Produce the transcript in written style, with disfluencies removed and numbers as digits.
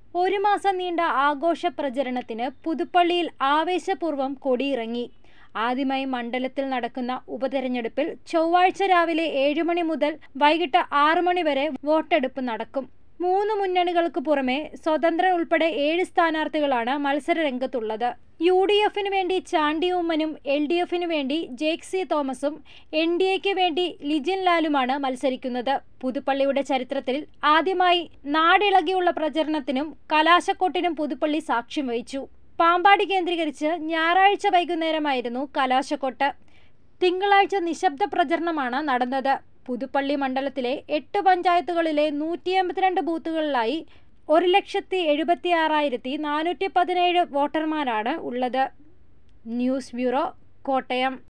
ഒരു മാസം നീണ്ട ആഘോഷ പ്രചരണത്തിന് പുതുപ്പള്ളിയിൽ ആവേശപൂർവ്വം കൊടിയിറങ്ങി. ആദ്യമായി മണ്ഡലത്തിൽ നടക്കുന്ന ഉപതെരഞ്ഞെടുപ്പിൽ ചൊവ്വാഴ്ച രാവിലെ 7 മണി മുതൽ വൈകിട്ട് 6 മണി വരെ വോട്ടെടുപ്പ് നടക്കും. 3 മുന്നണികൾക്ക് പുറമെ സ്വതന്ത്രൻ ഉൾപ്പെടെ 7 സ്ഥാനാർത്ഥികളാണ് മത്സര രംഗത്തുള്ളത്. UDFിനു വേണ്ടി ചാണ്ടി ഉമ്മനും LDFിനു വേണ്ടി ജേക്സി തോമസും NDAയ്ക്ക് വേണ്ടി ലിജിൻ ലാലുമാണ് മത്സരിക്കുന്നത്. പുതുപ്പള്ളിയുടെ ചരിത്രത്തിൽ ആദ്യമായി നാടിളകിയുള്ള പ്രചരണത്തിനും കലാശക്കൊട്ടിനും പുതുപ്പള്ളി സാക്ഷ്യം വഹിച്ചു. പാമ്പാടി കേന്ദ്രീകരിച്ച് ഞായറാഴ്ച വൈകുന്നേരമായിരുന്നു കലാശക്കൊട്ട്. തിങ്കളാഴ്ച നിശബ്ദ പ്രചരണമാണ് നടന്നത്. പുതുപ്പള്ളി മണ്ഡലത്തിലെ 8 പഞ്ചായത്തുകളിലെ 182 ബൂത്തുകളിലായി 1,76,417 വോട്ടർമാരാണ് ഉള്ളത്. News bureau, Kottayam.